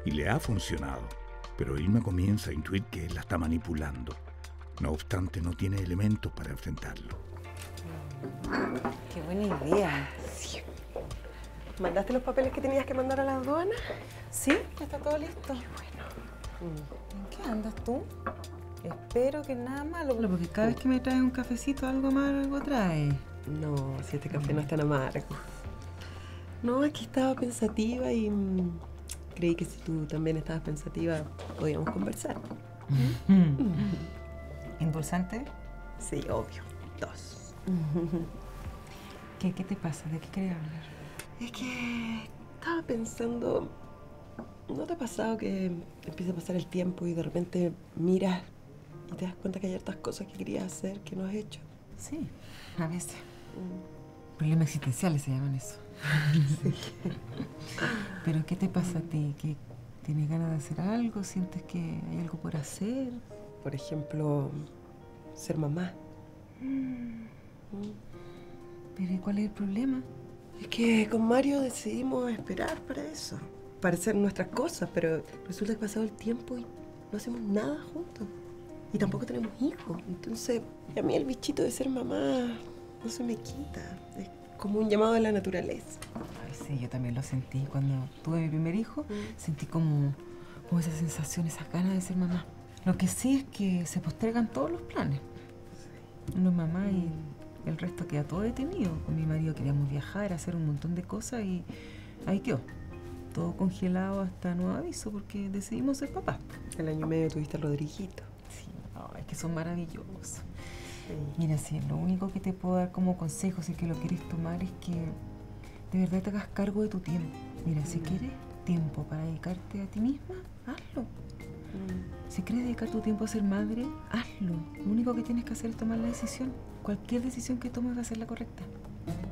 Y le ha funcionado. Pero Irma comienza a intuir que él la está manipulando. No obstante, no tiene elementos para enfrentarlo. Qué buena idea. Sí. ¿Mandaste los papeles que tenías que mandar a la aduana? Sí, ya está todo listo. Qué bueno. ¿En qué andas tú? Espero que nada malo, porque cada vez que me traes un cafecito, algo amargo trae. No, si este café no es tan amargo. No, es que estaba pensativa y creí que si tú también estabas pensativa, podíamos conversar. ¿Endulzante? Sí, obvio. 2. ¿Qué te pasa? ¿De qué querías hablar? Es que estaba pensando, ¿no te ha pasado que empieza a pasar el tiempo y de repente miras y te das cuenta que hay hartas cosas que querías hacer que no has hecho? Sí, a veces. Problemas existenciales se llaman eso. Sí. ¿Pero qué te pasa a ti? ¿Que tienes ganas de hacer algo? ¿Sientes que hay algo por hacer? Por ejemplo, ser mamá. ¿Pero y cuál es el problema? Es que con Mario decidimos esperar para eso, para hacer nuestras cosas, pero resulta que ha pasado el tiempo y no hacemos nada juntos. Y tampoco tenemos hijos. Entonces, a mí el bichito de ser mamá no se me quita. Es como un llamado de la naturaleza. Ay, sí, yo también lo sentí. Cuando tuve mi primer hijo, sentí como esa sensación, esas ganas de ser mamá. Lo que sí es que se postergan todos los planes. Uno es mamá y el resto queda todo detenido. Con mi marido queríamos viajar, hacer un montón de cosas y ahí quedó. Todo congelado hasta nuevo aviso porque decidimos ser papás. El año y medio tuviste a Rodriguito. Sí, es que son maravillosos. Sí. Mira, sí, lo único que te puedo dar como consejo, si es que lo quieres tomar, es que de verdad te hagas cargo de tu tiempo. Mira, si quieres tiempo para dedicarte a ti misma, hazlo. Si quieres dedicar tu tiempo a ser madre, hazlo. Lo único que tienes que hacer es tomar la decisión. Cualquier decisión que tomes va a ser la correcta.